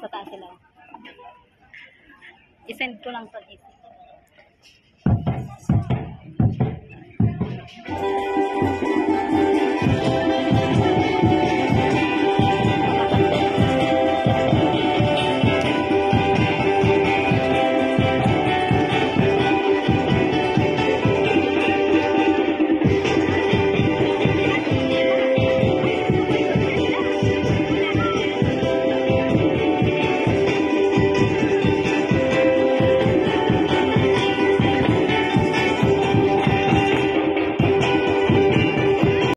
Sa taas sila. I-send ko lang sa GC.